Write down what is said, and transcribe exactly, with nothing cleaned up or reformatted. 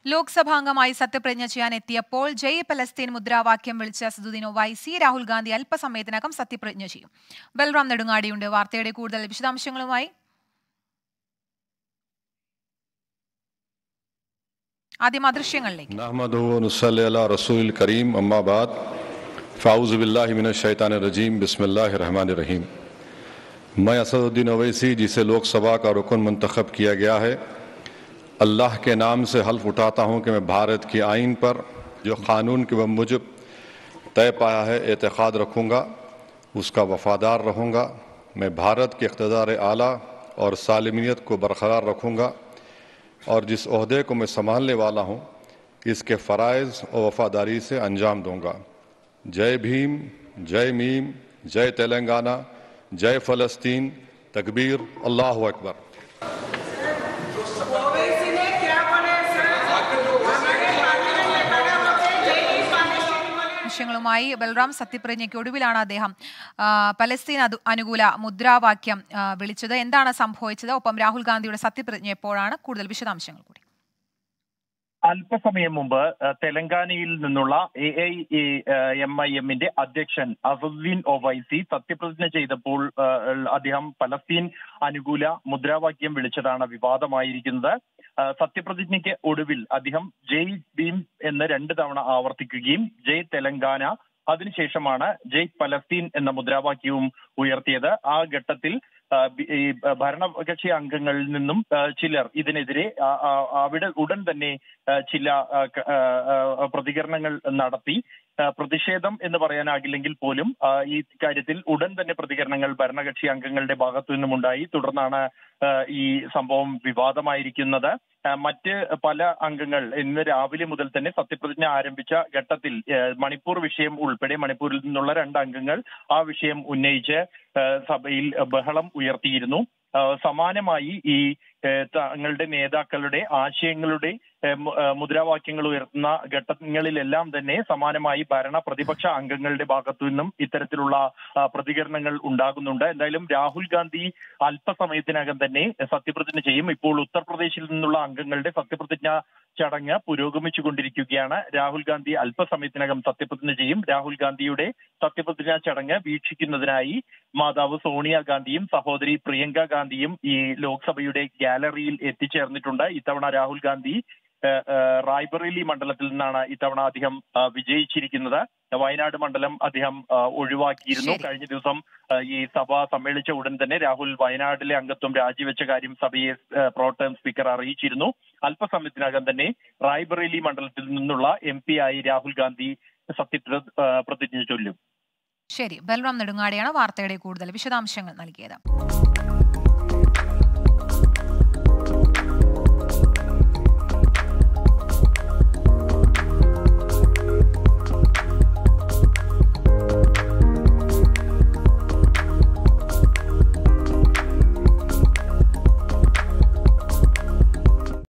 ലോക്സഭാംഗമായി സത്യപ്രതിജ്ഞ ചെയ്യാൻ എത്തിയപ്പോൾ ജയ് പലസ്തീൻ മുദ്രാവാക്യം വിളിച്ച അസദുദ്ദീൻ ഒവൈസി രാഹുൽ ഗാന്ധി അല്പസമയത്തിനകം സത്യപ്രതിജ്ഞ ചെയ്യും. ബൽറാം നെടുങ്ങാടിയുണ്ട് വാർത്തയുടെ കൂടുതൽ വിശദാംശങ്ങളുമായി. ആദ്യം ആ ദൃശ്യങ്ങളിലേക്ക്. मैं असदुद्दीन ओवैसी जिसे लोकसभा का रुकन मुंतखब किया गया है, अल्लाह के नाम से हल्फ उठाता हूँ कि मैं भारत की आइन पर जो क़ानून के मुजब तय पाया है एतक़ाद रखूँगा, उसका वफ़ादार रहूँगा। मैं भारत के इक़्तिदार आला और सालिमियत को बरकरार रखूँगा और जिस ओहदे को मैं संभालने वाला हूँ इसके फ़राइज़ और वफ़ादारी से अंजाम दूँगा। जय भीम, जय मीम, जय तेलंगाना, जय फ़लस्तीन, तकबीर, अल्लाहु अकबर। വിഷയങ്ങളുമായി ബൽറാം. സത്യപ്രതിജ്ഞയ്ക്ക് ഒടുവിലാണ് അദ്ദേഹം പലസ്തീൻ അനുകൂല മുദ്രാവാക്യം വിളിച്ചത്. എന്താണ് സംഭവിച്ചത്? ഒപ്പം രാഹുൽ ഗാന്ധിയുടെ സത്യപ്രതിജ്ഞ എപ്പോഴാണ്? കൂടുതൽ വിശദാംശങ്ങൾ കൂടി. അല്പസമയം മുമ്പ് തെലങ്കാനയിൽ നിന്നുള്ള എ ഐ എം ഐ എമ്മിന്റെ അധ്യക്ഷൻ അസദുദ്ദീൻ ഒവൈസി സത്യപ്രതിജ്ഞ ചെയ്തപ്പോൾ അദ്ദേഹം പലസ്തീൻ അനുകൂല മുദ്രാവാക്യം വിളിച്ചതാണ് വിവാദമായിരിക്കുന്നത്. സത്യപ്രതിജ്ഞയ്ക്ക് ഒടുവിൽ അദ്ദേഹം ജയ് ഭീം എന്ന് രണ്ട് തവണ ആവർത്തിക്കുകയും ജയ് തെലങ്കാന, അതിനുശേഷമാണ് ജയ് പലസ്തീൻ എന്ന മുദ്രാവാക്യവും ഉയർത്തിയത്. ആ ഘട്ടത്തിൽ ഈ ഭരണകക്ഷി അംഗങ്ങളിൽ നിന്നും ചിലർ ഇതിനെതിരെ അവിടെ ഉടൻ തന്നെ ചില പ്രതികരണങ്ങൾ നടത്തി. പ്രതിഷേധം എന്ന് പറയാനാകില്ലെങ്കിൽ പോലും ഈ കാര്യത്തിൽ ഉടൻ തന്നെ പ്രതികരണങ്ങൾ ഭരണകക്ഷി അംഗങ്ങളുടെ ഭാഗത്തു നിന്നുമുണ്ടായി. തുടർന്നാണ് ഈ സംഭവം വിവാദമായിരിക്കുന്നത്. മറ്റ് പല അംഗങ്ങൾ ഇന്ന് രാവിലെ മുതൽ തന്നെ സത്യപ്രതിജ്ഞ ആരംഭിച്ച ഘട്ടത്തിൽ മണിപ്പൂർ വിഷയം ഉൾപ്പെടെ മണിപ്പൂരിൽ നിന്നുള്ള രണ്ട് അംഗങ്ങൾ ആ വിഷയം ഉന്നയിച്ച് സഭയിൽ ബഹളം ഉയർത്തിയിരുന്നു. സമാനമായി ഈ തങ്ങളുടെ നേതാക്കളുടെ ആശയങ്ങളുടെ മുദ്രാവാക്യങ്ങൾ ഉയർത്തുന്ന ഘട്ടങ്ങളിലെല്ലാം തന്നെ സമാനമായി ഭരണ പ്രതിപക്ഷ അംഗങ്ങളുടെ ഭാഗത്തു നിന്നും ഇത്തരത്തിലുള്ള പ്രതികരണങ്ങൾ ഉണ്ടാകുന്നുണ്ട്. എന്തായാലും രാഹുൽ ഗാന്ധി അല്പസമയത്തിനകം തന്നെ സത്യപ്രതിജ്ഞ ചെയ്യും. ഇപ്പോൾ ഉത്തർപ്രദേശിൽ നിന്നുള്ള അംഗങ്ങളുടെ സത്യപ്രതിജ്ഞ ചടങ്ങ് പുരോഗമിച്ചു കൊണ്ടിരിക്കുകയാണ്. രാഹുൽ ഗാന്ധി അല്പസമയത്തിനകം സത്യപ്രതിജ്ഞ ചെയ്യും. രാഹുൽ ഗാന്ധിയുടെ സത്യപ്രതിജ്ഞാ ചടങ്ങ് വീക്ഷിക്കുന്നതിനായി മാതാവ് സോണിയാഗാന്ധിയും സഹോദരി പ്രിയങ്ക ഗാന്ധിയും ഈ ലോക്സഭയുടെ ഗാലറിയിൽ എത്തിച്ചേർന്നിട്ടുണ്ട്. ഇത്തവണ രാഹുൽ ഗാന്ധി റായ്ബറേലി മണ്ഡലത്തിൽ നിന്നാണ് ഇത്തവണ അദ്ദേഹം വിജയിച്ചിരിക്കുന്നത്. വയനാട് മണ്ഡലം അദ്ദേഹം ഒഴിവാക്കിയിരുന്നു. കഴിഞ്ഞ ദിവസം ഈ സഭ സമ്മേളിച്ച ഉടൻ തന്നെ രാഹുൽ വയനാട്ടിലെ അംഗത്വം രാജിവെച്ച കാര്യം സഭയെ പ്രോടേം സ്പീക്കർ അറിയിച്ചിരുന്നു. അല്പസമയത്തിനകം തന്നെ റായ്ബറേലി മണ്ഡലത്തിൽ നിന്നുള്ള എം പി ആയി രാഹുൽ ഗാന്ധി സത്യപ്രതിജ്ഞ ചൊല്ലും. ശരി, ബൽറാം നെടുങ്ങാടിയാണ് വാർത്തയുടെ കൂടുതൽ വിശദാംശങ്ങൾ നൽകിയത്.